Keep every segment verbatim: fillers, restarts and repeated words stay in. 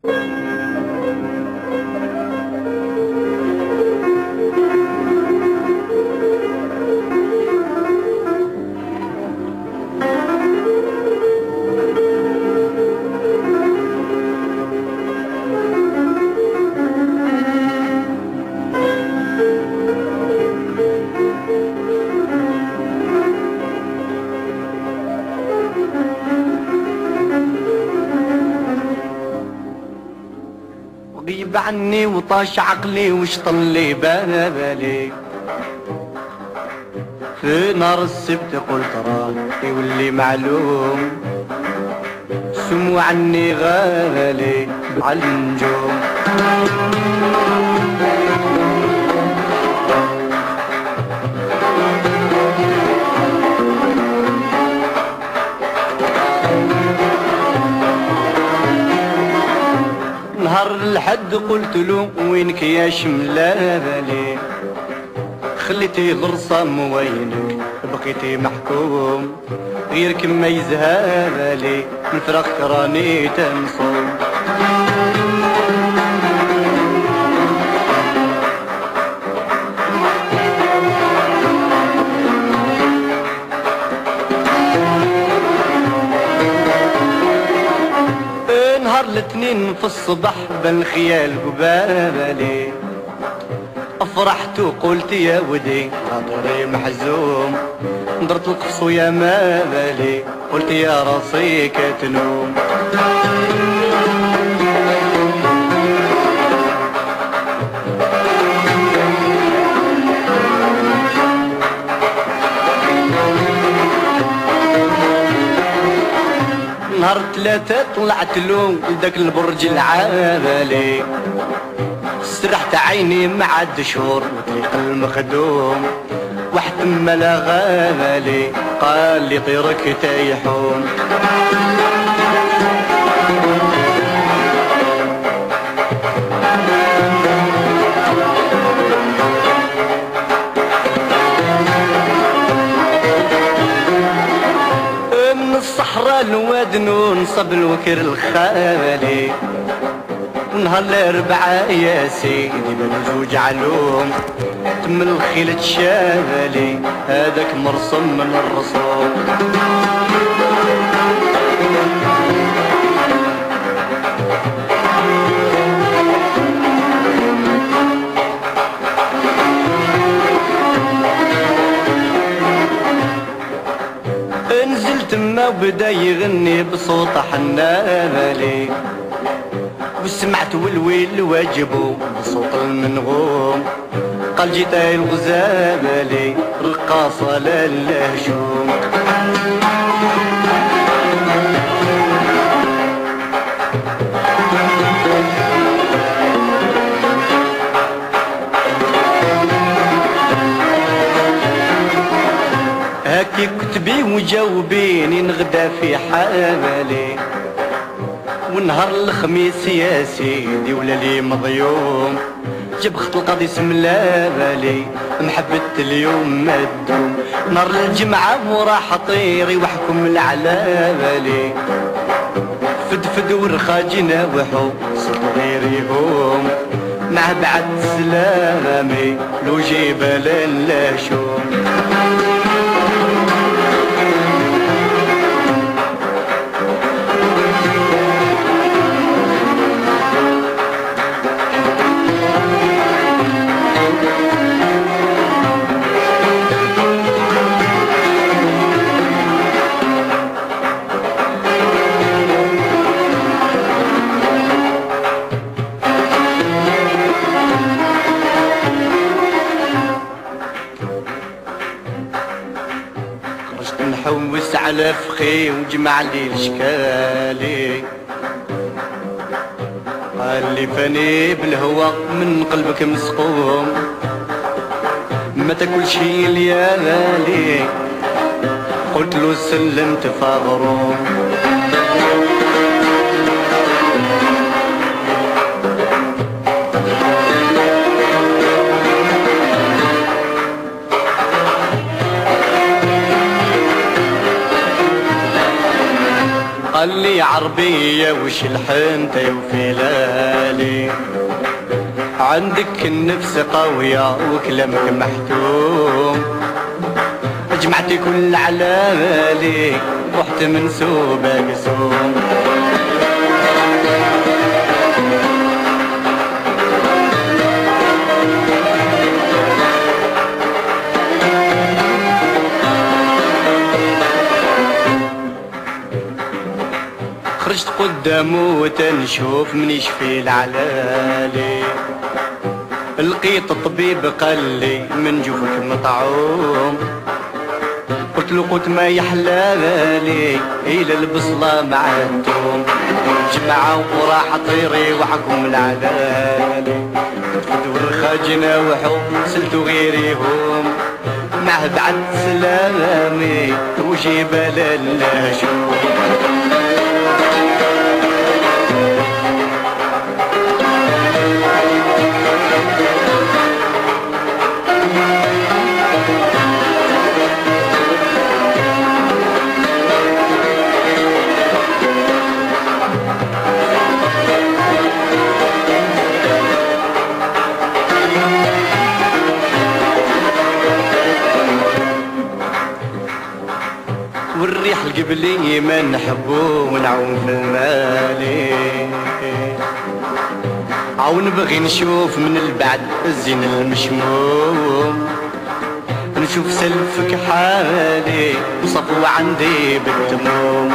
غيب عني وطاش عقلي وشطن لي بالي في نهار السبت قلت راه يولي معلوم سمو عني غالي على النجوم نهار الحد قلت له وينك يا شملالي خليتي غرصام وينك بقيتي محكوم غيرك ما يزهالي من فراقك راني تنصوم نهار الاثنين في الصبح بالخيال قبالي فرحت وقلت يا ودي خاطري محزوم درت القفص ويا ما بالي قلت يا راسي كتنوم نهار ثلاثة طلعت له لداك البرج العالي سرحت عيني مع الدشور وطريق المخدوم واحد ملا غالي قال لي طيرك تيحوم من الصحراء الوادن ونصب الوكر الخالي ونهار الاربعاء يا سيدي بنزوج علوم تم الخيل تشالي هذاك مرسم من الرسوم نزلت ما وبدا يغني بصوت حنالي وسمعت والويل واجبو بصوت المنغوم قال جيتاي الغزالي رقاصة للهجوم هاكي كتبي وجاوبيني نغدا في حالي ونهار الخميس يا سيدي ولا لي مضيوم جاب خط القاضي سملا بالي محبة اليوم ما تدوم نهار الجمعة وراح طيري وحكم العلا بالي فدفد ورخاجي ناوحو صوت غيريهم مع بعد سلامي لو جبل اللاشوم نحوس على فخي وجمع لي الاشكالي قال لي فاني بالهوى من قلبك مسقوم ما تاكل شي ليالي قلت له سلمت فغروم قال لي غني عربية وش الحنتة وفلالي، عندك النفس قوية وكلامك محتوم، جمعتي كل علالي رحت منسوبة قسوم. خرجت قدامه وتنشوف من يشفي العلالي، لقيت الطبيب قال لي من جوفك مطعوم، قلت له قلت ما يحلالي إلى البصلة مع التوم، جمعة وراح طيري وحكم العلالي، تفد ورخاجنا وحو سلتو غيريهم، معه بعد سلامي وجبال اللاشوم. والريح القبلي ما نحبو ونعوم في المالي، عاو نبغي نشوف من البعد الزين المشموم، نشوف سلفك حالي وصفو عندي بالتموم.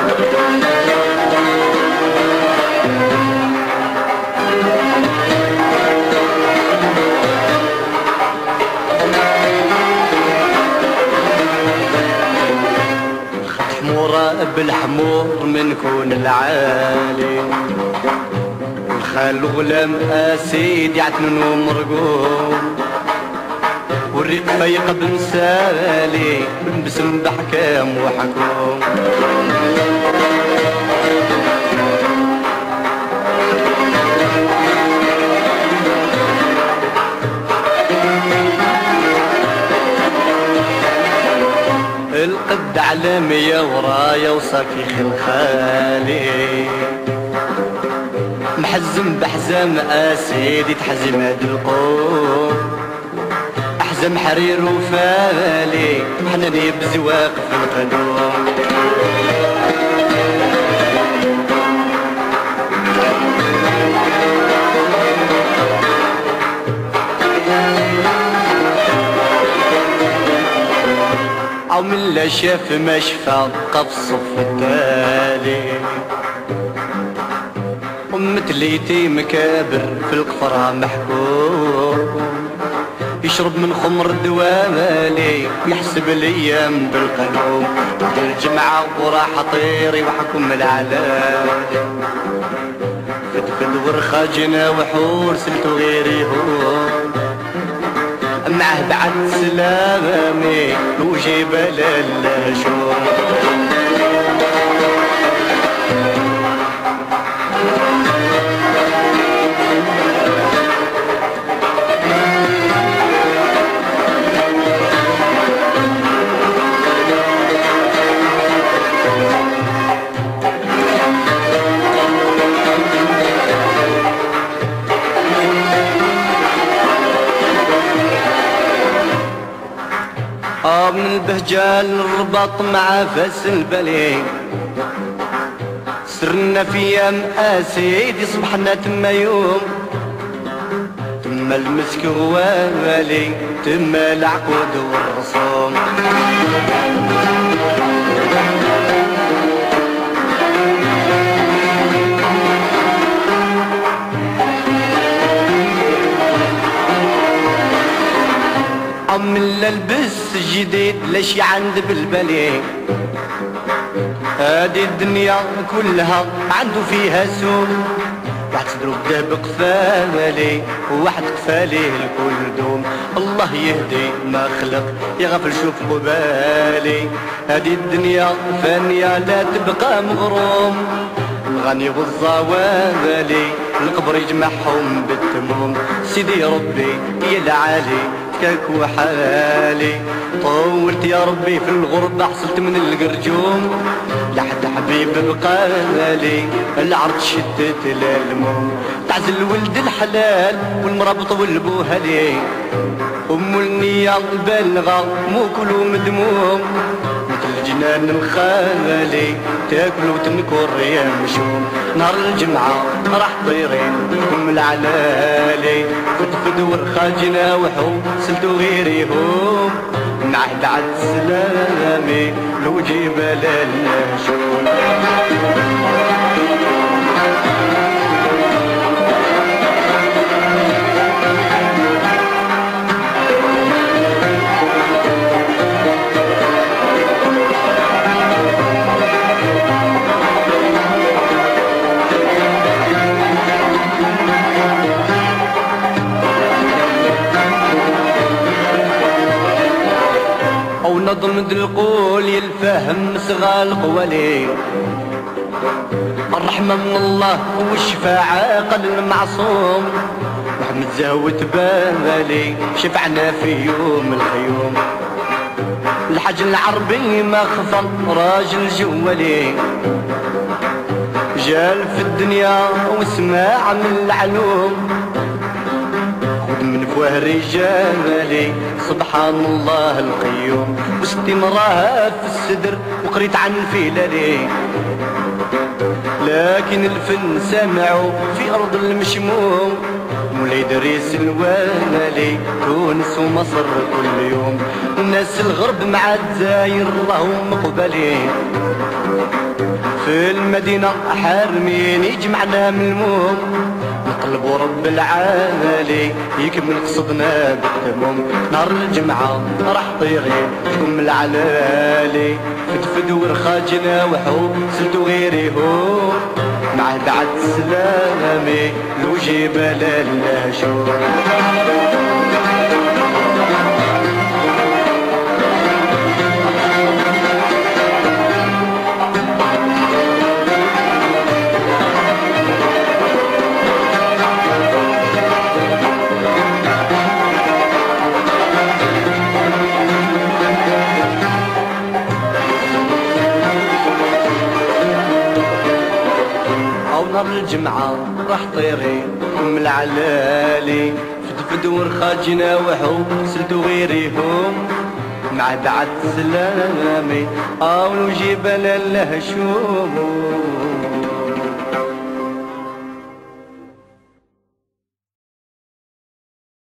حمورة بالحمور منكون العالي، الخال غلام اسيد يعتنن ومرقوم، والريق فيق بمسالي بسم بحكام وحكوم. القد علامية ورايا وصافي خلخالي، محزم بحزام اسيد يتحزم هاد القوم، احزم حرير وفالي حناني بزواق في القدوم. أو من لا شاف ما شفا قف صف التالي، ومثل يتيم كابر في القفرة محكوم، يشرب من خمر الدوالي ويحسب الايام بالقلوم، الجمعة وراح طيري وحكم العلالي، فدفد ورخاجنا وحور سلتو غيري هون، معه بعد سلامي وجبال اللاشوم. من البهجة الرباط مع فاس البلي، سرنا في ايام اسيدي صبحنا تما يوم، تما المسك غوالي تما العقود والرسوم. من للبس جديد لشي عند بالبلي، هادي الدنيا كلها عنده فيها سوق، واحد صدرو بدا بقفالي وواحد كفاليه الكل دوم، الله يهدي ما خلق يغفل شوف قبالي، هادي الدنيا فانية لا تبقى مغروم، الغني والزوالي القبر يجمعهم بالتموم، سيدي ربي يا العالي فكاك وحالي، طولت يا ربي في الغربة حصلت من القرجوم، لحد الحبيب بقالي العرض شدت للموم تعزل ولد الحلال والمرابط والبوهلي أم النية البالغة مو كلو مدموم مثل الجنان الخالي تاكل وتنكر يا مشوم نهار الجمعة راح طيرين ام العلالي فتفد ورخاجنا وحو سلتو غيريهم نعهد عد سلامي لو جبال النشوم ونظم القول يلفهم صغى القوالي الرحمة من الله والشفاعة قل المعصوم محمد زاوت بالي شفعنا في يوم الخيوم الحج العربي ما خفر راجل جوالي جال في الدنيا وسماع من العلوم من فواه رجالي سبحان الله القيوم وستي مراها في السدر وقريت عن فيلالي لكن الفن سمعوا في أرض المشموم مولاي دريس الوالي تونس ومصر كل يوم الناس الغرب مع الداير راهم مقبلي في المدينة حارمين يجمعنا من الموم نطلبوا رب العالي يكمل قصدنا بالتموم نهار الجمعة راح طيرين ام العلالي فتفد ورخاجنا وحو سلتو غيريهم نعهد عد سلامي لو جبال النشوم نهار الجمعة راح طيرين ام العلالي فدفد ورخاجنا وحو سلتو غيريهم مع دعت سلامي او جبل الهشوم